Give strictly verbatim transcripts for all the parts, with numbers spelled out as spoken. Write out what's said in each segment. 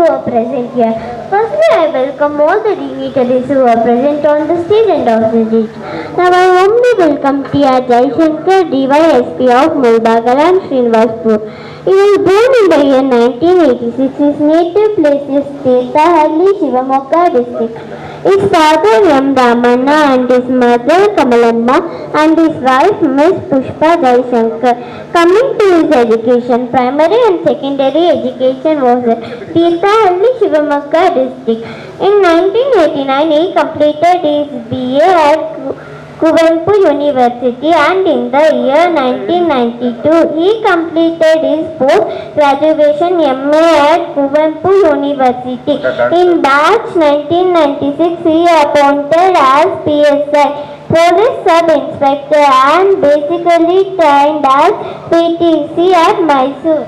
are present here. Firstly, I welcome all the dignitaries who are present on the stage and off the stage. Now I warmly welcome T R Jaishankar, D Y S P of Mulbagal and Srinivaspur. He was born in the year nineteen eighty-six. His native place is Tirthahalli, Shivamogga district. His father M. Ramanna and his mother Kamalamma and his wife Miss Pushpa Jaishankar. Coming to his education, primary and secondary education was at Tirthahalli, Shivamogga district. In nineteen eighty-nine, he completed his B A at Kuvempu University, and in the year nineteen ninety-two, he completed his post-graduation M A at Kuvempu University. In batch nineteen ninety-six, he appointed as P S I, Police Sub-Inspector, and basically trained as P T C at Mysore.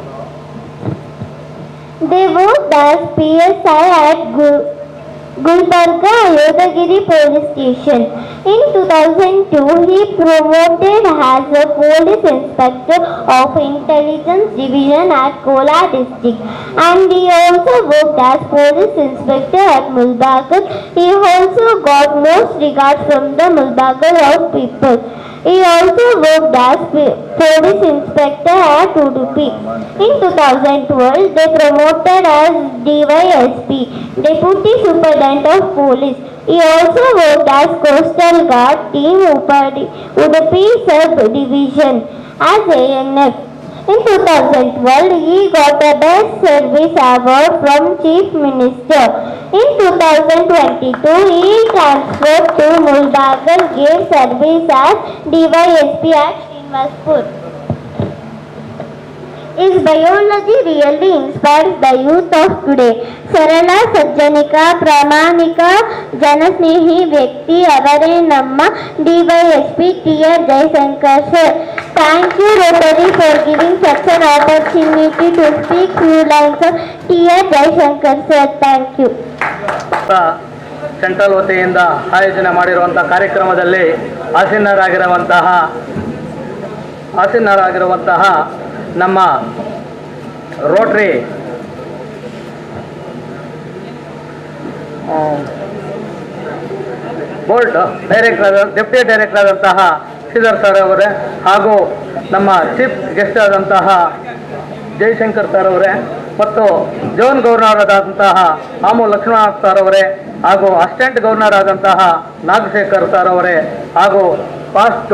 They worked as P S I at Gu Gulbarga Yodagiri Police Station. In two thousand two, he promoted as a Police Inspector of Intelligence Division at Kola district, and he also worked as Police Inspector at Mulbagal. He also got most regard from the Mulbagal of people. He also worked as Police Inspector at Udupi. In two thousand twelve, they promoted as D Y S P, Deputy Superintendent of Police. He also worked as Coastal Guard Team Udupi Sub-Division as A N F. In two thousand twelve, he got a Best Service Award from Chief Minister. In two thousand twenty-two, he transferred to Mulbagal, gave service as D Y S P at Srinivaspur. His biology really inspires the youth of today. Sarala, Sajjanika, Pramanika, Janasnehi Vyakti avare namma D Y S P T R Jaishankar sir. Thank you Rotary for giving such an opportunity to speak few lines of T R Jaishankar sir. Thank you. Central ವತಿಯಿಂದ ಆಯೋಜನೆ ಮಾಡಿರುವಂತಹ ಕಾರ್ಯಕ್ರಮದಲ್ಲಿ ಆಸೀನರಾಗಿರುವಂತಹ ಆಸೀನರಾಗಿರುವಂತಹ ನಮ್ಮ Rotary board director deputy director ಆದಂತಹ Shridhar sir ಅವರೇ, ಹಾಗೂ ನಮ್ಮ ಚೀಫ್ ಗೆಸ್ಟ್ ಆದಂತಹ ಜೈಶಂಕರ್ ಸರ್ ಅವರೇ, ಮತ್ತು ಜೋನ್ ಗವರ್ನರ್ ಆದಂತಹ ಆಮು ಲಕ್ಷ್ಮಣನಾಥ್ ಸರ್ ಅವರೇ, ಹಾಗೂ ಅಸಿಸ್ಟೆಂಟ್ ಗವರ್ನರ್ ಆದಂತಹ ನಾಗಶೇಖರ್ ಸರ್ ಅವರೇ, ಹಾಗೂ ಪಾಸ್ಟ್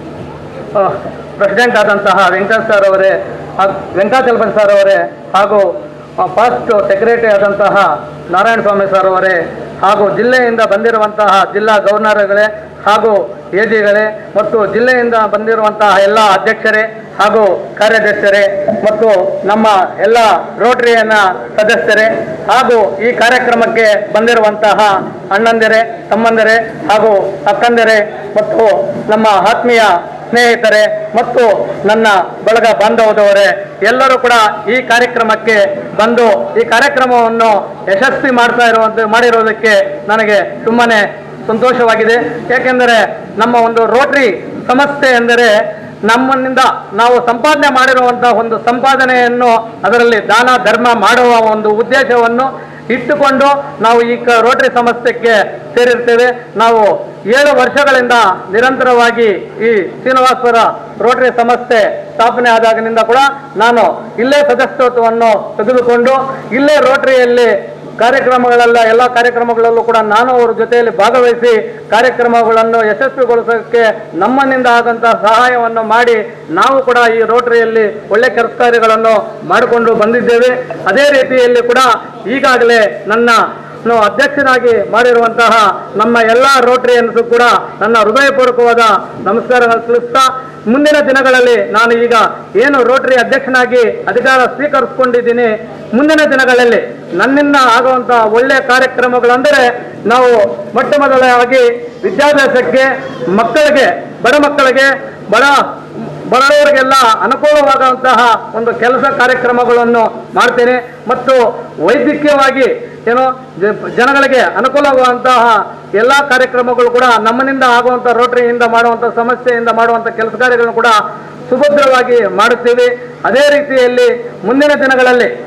ಪ್ರೆಸಿಡೆಂಟ್ ಆದಂತಹ ವೆಂಕಟ ಸರ್ ಅವರೇ, ವೆಂಕಟಚಲಪತಿ ಸರ್ ಅವರೇ, ಹಾಗೂ ಫಸ್ಟ್ ಸೆಕ್ರೆಟರಿ ಆದಂತಹ ನಾರಾಯಣ ಸ್ವಾಮಿ ಸರ್ ಅವರೇ, ಹಾಗೂ ಜಿಲ್ಲೆಯಿಂದ ಬಂದಿರುವಂತಹ ಜಿಲ್ಲಾ ಗವರ್ನರ್ಗಳೇ ಹಾಗೂ ಎ ಜಿಗಳೇ, ಮತ್ತು ಜಿಲ್ಲೆಯಿಂದ ಬಂದಿರುವಂತಹ ಎಲ್ಲ ಅಧ್ಯಕ್ಷರೇ ಹಾಗೂ ಕಾರ್ಯಾಧ್ಯಕ್ಷರೇ, ಮತ್ತು ನಮ್ಮ ಎಲ್ಲ ರೋಟರಿಯನ್ನ ಸದಸ್ಯರೇ, ಹಾಗೂ ಈ ಕಾರ್ಯಕ್ರಮಕ್ಕೆ ಬಂದಿರುವಂತಹ ಅಣ್ಣಂದಿರೇ, ತಮ್ಮಂದಿರೇ ಹಾಗೂ ಅಕ್ಕಂದಿರೇ, ಮತ್ತು ನಮ್ಮ ಆತ್ಮೀಯ ಸ್ನೇಹಿತರೆ ಮತ್ತು ನನ್ನ ಬಳಗ ಬಾಂಧವದವರೇ, ಎಲ್ಲರೂ ಕೂಡ ಈ ಕಾರ್ಯಕ್ರಮಕ್ಕೆ ಬಂದು ಈ ಕಾರ್ಯಕ್ರಮವನ್ನು ಯಶಸ್ವಿ ಮಾಡ್ತಾ ಇರುವಂತೆ ಮಾಡಿರೋದಕ್ಕೆ ನನಗೆ ತುಂಬಾನೇ ಸಂತೋಷವಾಗಿದೆ. ಏಕೆಂದರೆ ನಮ್ಮ ಒಂದು ರೋಟರಿ ಸಂಸ್ಥೆ ಎಂದರೆ ನಮ್ಮನ್ನಿಂದ ನಾವು ಸಂಪಾದನೆ ಮಾಡಿರುವಂತಹ ಒಂದು ಸಂಪಾದನೆಯನ್ನು ಅದರಲ್ಲಿ ದಾನ ಧರ್ಮ ಮಾಡುವ ಒಂದು ಉದ್ದೇಶವನ್ನು ಇಟ್ಟುಕೊಂಡು ನಾವು ಈ ರೋಟರಿ ಸಂಸ್ಥೆಗೆ ಸೇರಿರ್ತೇವೆ. ನಾವು ಏಳು ವರ್ಷಗಳಿಂದ ನಿರಂತರವಾಗಿ ಈ ಶ್ರೀನಿವಾಸಪುರ ರೋಟರಿ ಸಂಸ್ಥೆ ಸ್ಥಾಪನೆ ಆದಾಗಿನಿಂದ ಕೂಡ ನಾನು ಇಲ್ಲೇ ಸದಸ್ಯತ್ವವನ್ನು ತೆಗೆದುಕೊಂಡು ಇಲ್ಲೇ ರೋಟರಿಯಲ್ಲಿ ಕಾರ್ಯಕ್ರಮಗಳೆಲ್ಲ ಎಲ್ಲ ಕಾರ್ಯಕ್ರಮಗಳಲ್ಲೂ ಕೂಡ ನಾನು ಅವರ ಜೊತೆಯಲ್ಲಿ ಭಾಗವಹಿಸಿ ಕಾರ್ಯಕ್ರಮಗಳನ್ನು ಯಶಸ್ವಿಗೊಳಿಸೋಕ್ಕೆ ನಮ್ಮನ್ನಿಂದ ಆದಂತಹ ಸಹಾಯವನ್ನು ಮಾಡಿ ನಾವು ಕೂಡ ಈ ರೋಟರಿಯಲ್ಲಿ ಒಳ್ಳೆ ಕೆಲಸ ಕಾರ್ಯಗಳನ್ನು ಮಾಡಿಕೊಂಡು ಬಂದಿದ್ದೇವೆ. ಅದೇ ರೀತಿಯಲ್ಲಿ ಕೂಡ ಈಗಾಗಲೇ ನನ್ನ ಅಧ್ಯಕ್ಷನಾಗಿ ಮಾಡಿರುವಂತಹ ನಮ್ಮ ಎಲ್ಲ ರೋಟರಿಯನ್ಸು ಕೂಡ ನನ್ನ ಹೃದಯಪೂರ್ವಕವಾದ ನಮಸ್ಕಾರಗಳು ತಿಳಿಸ್ತಾ, ಮುಂದಿನ ದಿನಗಳಲ್ಲಿ ನಾನು ಈಗ ಏನು ರೋಟರಿ ಅಧ್ಯಕ್ಷನಾಗಿ ಅಧಿಕಾರ ಸ್ವೀಕರಿಸಿಕೊಂಡಿದ್ದೀನಿ, ಮುಂದಿನ ದಿನಗಳಲ್ಲಿ ನನ್ನಿಂದ ಆಗುವಂತಹ ಒಳ್ಳೆಯ ಕಾರ್ಯಕ್ರಮಗಳೆಂದರೆ ನಾವು ಮೊಟ್ಟ ಮೊದಲಾಗಿ ವಿದ್ಯಾಭ್ಯಾಸಕ್ಕೆ, ಮಕ್ಕಳಿಗೆ, ಬಡ ಮಕ್ಕಳಿಗೆ, ಬಡ ಬಡವರಿಗೆಲ್ಲ ಅನುಕೂಲವಾದಂತಹ ಒಂದು ಕೆಲಸ ಕಾರ್ಯಕ್ರಮಗಳನ್ನು ಮಾಡ್ತೇನೆ. ಮತ್ತು ವೈದ್ಯಕೀಯವಾಗಿ ಏನು ಜನಗಳಿಗೆ ಅನುಕೂಲವಾಗುವಂತಹ ಎಲ್ಲ ಕಾರ್ಯಕ್ರಮಗಳು ಕೂಡ ನಮ್ಮನಿಂದ ಆಗುವಂಥ ರೋಟರಿಯಿಂದ ಮಾಡುವಂಥ ಸಮಸ್ಯೆಯಿಂದ ಮಾಡುವಂಥ ಕೆಲಸ ಕಾರ್ಯಗಳನ್ನು ಕೂಡ ಸುಭದ್ರವಾಗಿ ಮಾಡುತ್ತೀವಿ. ಅದೇ ರೀತಿಯಲ್ಲಿ ಮುಂದಿನ ದಿನಗಳಲ್ಲಿ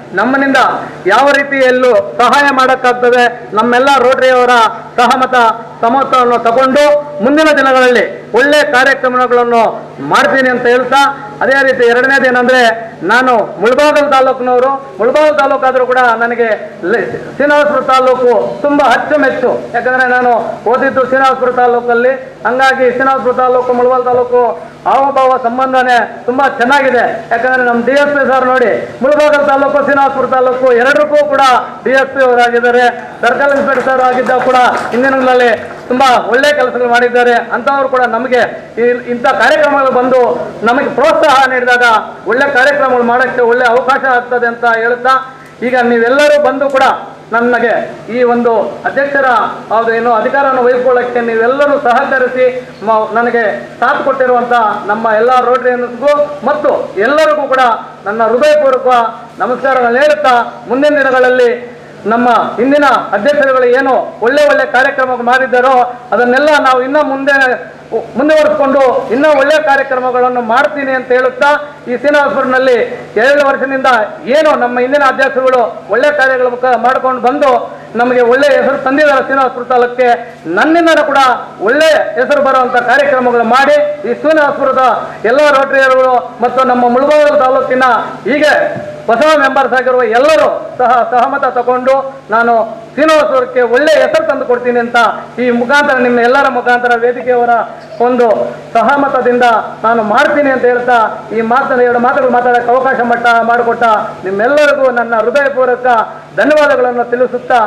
ನಮ್ಮನಿಂದ ಯಾವ ರೀತಿಯಲ್ಲೂ ಸಹಾಯ ಮಾಡೋಕ್ಕಾಗ್ತದೆ ನಮ್ಮೆಲ್ಲ ರೋಟರಿಯವರ ಸಹಮತ ಸಮರ್ಥವನ್ನು ತಗೊಂಡು ಮುಂದಿನ ದಿನಗಳಲ್ಲಿ ಒಳ್ಳೆ ಕಾರ್ಯಕ್ರಮಗಳನ್ನು ಮಾಡ್ತೀನಿ ಅಂತ ಹೇಳ್ತಾ, ಅದೇ ರೀತಿ ಎರಡನೇದು ಏನಂದ್ರೆ, ನಾನು ಮುಳಬಾಗಿಲು ತಾಲೂಕಿನವರು. ಮುಳಬಾಗಿಲು ತಾಲೂಕಾದರೂ ಕೂಡ ನನಗೆ ಶ್ರೀನಿವಾಸಪುರ ತಾಲೂಕು ತುಂಬಾ ಅಚ್ಚುಮೆಚ್ಚು. ಯಾಕಂದ್ರೆ ನಾನು ಓದಿದ್ದು ಶ್ರೀನಿವಾಸಪುರ ತಾಲೂಕಲ್ಲಿ, ಹಂಗಾಗಿ ಶ್ರೀನಿವಾಸಪುರ ತಾಲೂಕು ಮುಳಬಾಗಿಲು ತಾಲೂಕು ಹಾವಭಾವ ಸಂಬಂಧನೇ ತುಂಬಾ ಚೆನ್ನಾಗಿದೆ. ಯಾಕಂದ್ರೆ ನಮ್ಮ ಡಿ ಎಸ್ ಪಿ ಸರ್ ನೋಡಿ, ಮುಳಬಾಗಿಲು ತಾಲೂಕು ಶ್ರೀನಿವಾಸಪುರ ತಾಲೂಕು ಎರಡಕ್ಕೂ ಕೂಡ ಡಿ ಎಸ್ ಪಿ ಅವರಾಗಿದ್ದಾರೆ. ಸರ್ಕಲ್ ಇನ್ಸ್ಪೆಕ್ಟರ್ ಸರ್ ಆಗಿದ್ದ ಕೂಡ ಹಿಂದಿನಗಳಲ್ಲಿ ತುಂಬಾ ಒಳ್ಳೆ ಕೆಲಸಗಳು ಮಾಡಿದ್ದಾರೆ. ಅಂತವರು ಕೂಡ ನಮಗೆ ಇಂಥ ಕಾರ್ಯಕ್ರಮಗಳು ಬಂದು ನಮಗೆ ಪ್ರೋತ್ಸಾಹ ನೀಡಿದಾಗ ಒಳ್ಳೆ ಕಾರ್ಯಕ್ರಮಗಳು ಮಾಡೋಕ್ಕೆ ಒಳ್ಳೆ ಅವಕಾಶ ಆಗ್ತದೆ ಅಂತ ಹೇಳ್ತಾ, ಈಗ ನೀವೆಲ್ಲರೂ ಬಂದು ಕೂಡ ನನಗೆ ಈ ಒಂದು ಅಧ್ಯಕ್ಷರ ಏನು ಅಧಿಕಾರವನ್ನು ವಹಿಸಿಕೊಳ್ಳಕ್ಕೆ ನೀವೆಲ್ಲರೂ ಸಹಕರಿಸಿ ನನಗೆ ಸಾಥ್ ಕೊಟ್ಟಿರುವಂಥ ನಮ್ಮ ಎಲ್ಲ ರೋಟರಿಯನ್ಸ್ಗೂ ಮತ್ತು ಎಲ್ಲರಿಗೂ ಕೂಡ ನನ್ನ ಹೃದಯಪೂರ್ವಕ ನಮಸ್ಕಾರಗಳನ್ನು ಹೇಳುತ್ತಾ, ಮುಂದಿನ ದಿನಗಳಲ್ಲಿ ನಮ್ಮ ಹಿಂದಿನ ಅಧ್ಯಕ್ಷರುಗಳು ಏನು ಒಳ್ಳೆ ಒಳ್ಳೆ ಕಾರ್ಯಕ್ರಮ ಮಾಡಿದ್ದಾರೋ ಅದನ್ನೆಲ್ಲ ನಾವು ಇನ್ನೂ ಮುಂದೆ ಮುಂದುವರಿಸಿಕೊಂಡು ಇನ್ನೂ ಒಳ್ಳೆ ಕಾರ್ಯಕ್ರಮಗಳನ್ನು ಮಾಡ್ತೀನಿ ಅಂತ ಹೇಳುತ್ತಾ, ಈ ಶ್ರೀನಿವಾಸಪುರನಲ್ಲಿ ಎರಡು ವರ್ಷದಿಂದ ಏನು ನಮ್ಮ ಹಿಂದಿನ ಅಧ್ಯಕ್ಷರುಗಳು ಒಳ್ಳೆ ಕಾರ್ಯಗಳು ಮಾಡ್ಕೊಂಡು ಬಂದು ನಮಗೆ ಒಳ್ಳೆ ಹೆಸರು ತಂದಿದ್ದಾರೆ ಶ್ರೀನಿವಾಸಪುರ ತಾಲೂಕಿಗೆ, ನನ್ನಿಂದ ಕೂಡ ಒಳ್ಳೆ ಹೆಸರು ಬರುವಂಥ ಕಾರ್ಯಕ್ರಮಗಳು ಮಾಡಿ ಈ ಶ್ರೀನಿವಾಸಪುರದ ಎಲ್ಲ ರೋಟರಿಯರುಗಳು ಮತ್ತು ನಮ್ಮ ಮುಳಬಾಗಿಲು ತಾಲೂಕಿನ ಹೀಗೆ ಹೊಸ ಮೆಂಬರ್ಸ್ ಆಗಿರುವ ಎಲ್ಲರೂ ಸಹ ಸಹಮತ ತಗೊಂಡು ನಾನು ಶ್ರೀನಿವಾಸಪುರಕ್ಕೆ ಒಳ್ಳೆ ಹೆಸರು ತಂದು ಕೊಡ್ತೀನಿ ಅಂತ ಈ ಮುಖಾಂತರ ನಿಮ್ಮ ಎಲ್ಲರ ಮುಖಾಂತರ ವೇದಿಕೆಯವರ ಒಂದು ಸಹಮತದಿಂದ ನಾನು ಮಾಡ್ತೀನಿ ಅಂತ ಹೇಳ್ತಾ ಈ ಮಾತನ್ನು ಎರಡು ಮಾತುಗಳು ಮಾತಾಡೋಕ್ಕೆ ಅವಕಾಶ ಮಟ್ಟ ಮಾಡಿಕೊಟ್ಟ ನಿಮ್ಮೆಲ್ಲರಿಗೂ ನನ್ನ ಹೃದಯಪೂರ್ವಕ ಧನ್ಯವಾದಗಳನ್ನು ತಿಳಿಸುತ್ತಾ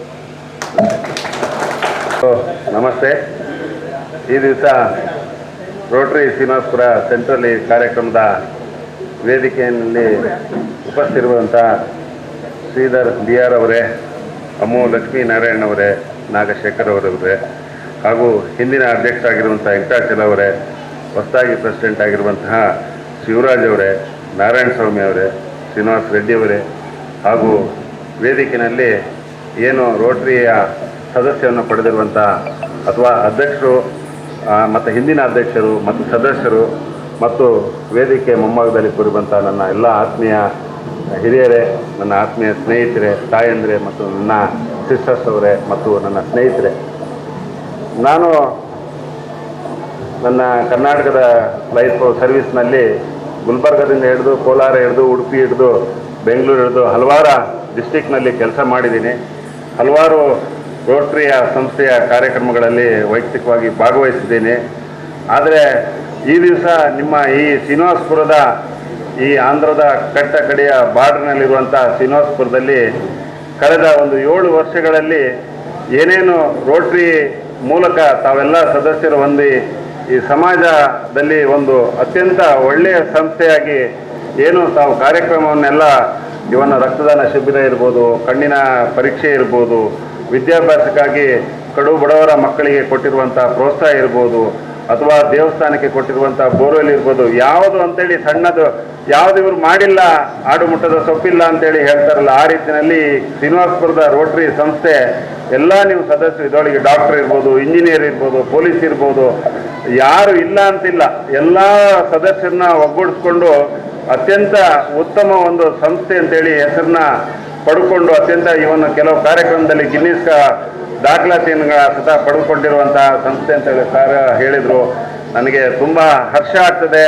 ನಮಸ್ತೆ. ಈ ದಿವಸ ರೋಟರಿ ಶ್ರೀನಿವಾಸಪುರ ಸೆಂಟ್ರಲ್ ಈ ಕಾರ್ಯಕ್ರಮದ ವೇದಿಕೆಯಲ್ಲಿ ಉಪಸ್ಥಿತಿರುವಂಥ ಶ್ರೀಧರ್ ಡಿ ಆರ್ ಅವರೇ, ಅಮ್ಮು ಲಕ್ಷ್ಮೀನಾರಾಯಣ್ ಅವರೇ, ನಾಗಶೇಖರ್ ಅವರವರೇ, ಹಾಗೂ ಹಿಂದಿನ ಅಧ್ಯಕ್ಷರಾಗಿರುವಂಥ ವೆಂಕಟಾಚಲ ಅವರೇ, ಹೊಸದಾಗಿ ಪ್ರೆಸಿಡೆಂಟ್ ಆಗಿರುವಂತಹ ಶಿವರಾಜ್ ಅವರೇ, ನಾರಾಯಣ ಸ್ವಾಮಿ ಅವರೇ, ಶ್ರೀನಿವಾಸ್ ರೆಡ್ಡಿ ಅವರೇ, ಹಾಗೂ ವೇದಿಕೆಯಲ್ಲಿ ಏನು ರೋಟರಿಯ ಸದಸ್ಯವನ್ನು ಪಡೆದಿರುವಂಥ ಅಥವಾ ಅಧ್ಯಕ್ಷರು ಮತ್ತು ಹಿಂದಿನ ಅಧ್ಯಕ್ಷರು ಮತ್ತು ಸದಸ್ಯರು ಮತ್ತು ವೇದಿಕೆ ಮುಂಭಾಗದಲ್ಲಿ ಕೂರಿರುವಂಥ ನನ್ನ ಎಲ್ಲ ಆತ್ಮೀಯ ಹಿರಿಯರೇ, ನನ್ನ ಆತ್ಮೀಯ ಸ್ನೇಹಿತರೆ, ತಾಯಂದಿರೇ ಮತ್ತು ನನ್ನ ಸಿಸ್ಟರ್ಸ್ ಅವರೇ ಮತ್ತು ನನ್ನ ಸ್ನೇಹಿತರೆ, ನಾನು ನನ್ನ ಕರ್ನಾಟಕದ ಲೈಫ್ ಸರ್ವಿಸ್ನಲ್ಲಿ ಗುಲ್ಬರ್ಗದಿಂದ ಹಿಡಿದು ಕೋಲಾರ ಹಿಡಿದು ಉಡುಪಿ ಹಿಡಿದು ಬೆಂಗಳೂರು ಹಿಡಿದು ಹಲವಾರು ಡಿಸ್ಟಿಕ್ನಲ್ಲಿ ಕೆಲಸ ಮಾಡಿದ್ದೀನಿ. ಹಲವಾರು ರೋಟರಿಯ ಸಂಸ್ಥೆಯ ಕಾರ್ಯಕ್ರಮಗಳಲ್ಲಿ ವೈಯಕ್ತಿಕವಾಗಿ ಭಾಗವಹಿಸಿದ್ದೀನಿ. ಆದರೆ ಈ ದಿವಸ ನಿಮ್ಮ ಈ ಶ್ರೀನಿವಾಸಪುರದ ಈ ಆಂಧ್ರದ ಕಟ್ಟ ಕಡೆಯ ಬಾರ್ಡರ್ನಲ್ಲಿರುವಂಥ ಶ್ರೀನಿವಾಸಪುರದಲ್ಲಿ ಕಳೆದ ಒಂದು ಏಳು ವರ್ಷಗಳಲ್ಲಿ ಏನೇನು ರೋಟರಿ ಮೂಲಕ ತಾವೆಲ್ಲ ಸದಸ್ಯರು ಹೊಂದಿ ಈ ಸಮಾಜದಲ್ಲಿ ಒಂದು ಅತ್ಯಂತ ಒಳ್ಳೆಯ ಸಂಸ್ಥೆಯಾಗಿ ಏನು ತಾವು ಕಾರ್ಯಕ್ರಮವನ್ನೆಲ್ಲ ಇವನ್ನ ರಕ್ತದಾನ ಶಿಬಿರ ಇರ್ಬೋದು, ಕಣ್ಣಿನ ಪರೀಕ್ಷೆ ಇರ್ಬೋದು, ವಿದ್ಯಾಭ್ಯಾಸಕ್ಕಾಗಿ ಕಡು ಬಡವರ ಮಕ್ಕಳಿಗೆ ಕೊಟ್ಟಿರುವಂಥ ಪ್ರೋತ್ಸಾಹ ಇರ್ಬೋದು, ಅಥವಾ ದೇವಸ್ಥಾನಕ್ಕೆ ಕೊಟ್ಟಿರುವಂಥ ಬೋರ್ವೆಲ್ ಇರ್ಬೋದು, ಯಾವುದು ಅಂತೇಳಿ ಸಣ್ಣದು ಯಾವುದು ಇವರು ಮಾಡಿಲ್ಲ, ಆಡು ಮುಟ್ಟದ ಸೊಪ್ಪಿಲ್ಲ ಅಂತೇಳಿ ಹೇಳ್ತಾರಲ್ಲ, ಆ ರೀತಿಯಲ್ಲಿ ಶ್ರೀನಿವಾಸಪುರದ ರೋಟರಿ ಸಂಸ್ಥೆ ಎಲ್ಲ ನೀವು ಸದಸ್ಯರು ಇದರೊಳಗೆ ಡಾಕ್ಟರ್ ಇರ್ಬೋದು, ಇಂಜಿನಿಯರ್ ಇರ್ಬೋದು, ಪೊಲೀಸ್ ಇರ್ಬೋದು, ಯಾರು ಇಲ್ಲ ಅಂತಿಲ್ಲ, ಎಲ್ಲ ಸದಸ್ಯರನ್ನ ಒಗ್ಗೂಡಿಸ್ಕೊಂಡು ಅತ್ಯಂತ ಉತ್ತಮ ಒಂದು ಸಂಸ್ಥೆ ಅಂತೇಳಿ ಹೆಸರನ್ನ ಪಡ್ಕೊಂಡು ಅತ್ಯಂತ ಇವನ್ನ ಕೆಲವು ಕಾರ್ಯಕ್ರಮದಲ್ಲಿ ಗಿನ್ನಿಸ್ ದಾಖಲಾತಿಯನ್ನು ಸತ ಪಡೆದುಕೊಂಡಿರುವಂತಹ ಸಂಸ್ಥೆ ಅಂತ ಹೇಳಿ ಸರ್ ಹೇಳಿದರು. ನನಗೆ ತುಂಬ ಹರ್ಷ ಆಗ್ತದೆ.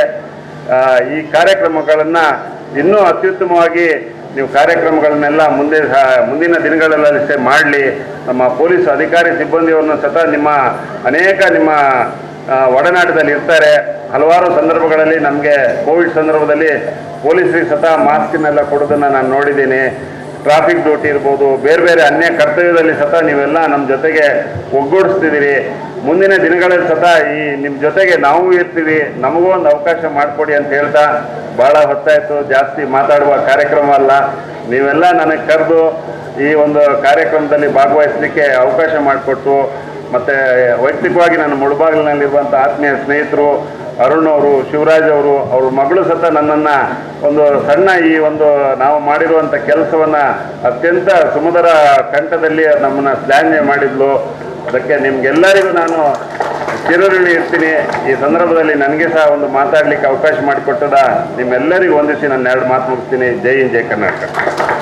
ಈ ಕಾರ್ಯಕ್ರಮಗಳನ್ನು ಇನ್ನೂ ಅತ್ಯುತ್ತಮವಾಗಿ ನೀವು ಕಾರ್ಯಕ್ರಮಗಳನ್ನೆಲ್ಲ ಮುಂದೆ ಮುಂದಿನ ದಿನಗಳಲ್ಲಷ್ಟೇ ಮಾಡಲಿ. ನಮ್ಮ ಪೊಲೀಸ್ ಅಧಿಕಾರಿ ಸಿಬ್ಬಂದಿಯವ್ರನ್ನ ಸತ ನಿಮ್ಮ ಅನೇಕ ನಿಮ್ಮ ಒಡನಾಟದಲ್ಲಿ ಇರ್ತಾರೆ. ಹಲವಾರು ಸಂದರ್ಭಗಳಲ್ಲಿ ನಮಗೆ ಕೋವಿಡ್ ಸಂದರ್ಭದಲ್ಲಿ ಪೊಲೀಸರಿಗೆ ಸತ ಮಾಸ್ಕನ್ನೆಲ್ಲ ಕೊಡೋದನ್ನು ನಾನು ನೋಡಿದ್ದೀನಿ. ಟ್ರಾಫಿಕ್ ಡ್ಯೂಟಿ ಇರ್ಬೋದು, ಬೇರೆ ಬೇರೆ ಅನ್ಯ ಕರ್ತವ್ಯದಲ್ಲಿ ಸತ ನೀವೆಲ್ಲ ನಮ್ಮ ಜೊತೆಗೆ ಒಗ್ಗೂಡಿಸ್ತಿದ್ದೀರಿ. ಮುಂದಿನ ದಿನಗಳಲ್ಲಿ ಸತ ಈ ನಿಮ್ಮ ಜೊತೆಗೆ ನಾವು ಇರ್ತೀವಿ, ನಮಗೂ ಒಂದು ಅವಕಾಶ ಮಾಡಿಕೊಡಿ ಅಂತ ಹೇಳ್ತಾ ಭಾಳ ಹೊತ್ತಾಯಿತು, ಜಾಸ್ತಿ ಮಾತಾಡುವ ಕಾರ್ಯಕ್ರಮ ಅಲ್ಲ. ನೀವೆಲ್ಲ ನನಗೆ ಕರೆದು ಈ ಒಂದು ಕಾರ್ಯಕ್ರಮದಲ್ಲಿ ಭಾಗವಹಿಸಲಿಕ್ಕೆ ಅವಕಾಶ ಮಾಡಿಕೊಟ್ಟು, ಮತ್ತು ವೈಯಕ್ತಿಕವಾಗಿ ನನ್ನ ಮುಳಬಾಗಿಲಿನಲ್ಲಿರುವಂಥ ಆತ್ಮೀಯ ಸ್ನೇಹಿತರು ಅರುಣ್ ಅವರು, ಶಿವರಾಜ್ ಅವರು, ಅವ್ರ ಮಗಳು ಸತ ನನ್ನನ್ನು ಒಂದು ಸಣ್ಣ ಈ ಒಂದು ನಾವು ಮಾಡಿರುವಂಥ ಕೆಲಸವನ್ನು ಅತ್ಯಂತ ಸುಮಧುರ ಕಂಠದಲ್ಲಿ ನಮ್ಮನ್ನು ಶ್ಲಾಘನೆ ಮಾಡಿದ್ಲು. ಅದಕ್ಕೆ ನಿಮಗೆಲ್ಲರಿಗೂ ನಾನು ಚಿರಋಣಿ ಇರ್ತೀನಿ. ಈ ಸಂದರ್ಭದಲ್ಲಿ ನನಗೆ ಸಹ ಒಂದು ಮಾತಾಡಲಿಕ್ಕೆ ಅವಕಾಶ ಮಾಡಿಕೊಟ್ಟದ ನಿಮ್ಮೆಲ್ಲರಿಗೂ ವಂದಿಸಿ ನನ್ನ ಎರಡು ಮಾತು ಮುಗಿಸ್ತೀನಿ. ಜೈ ಹಿಂದ್, ಜೈ ಕರ್ನಾಟಕ.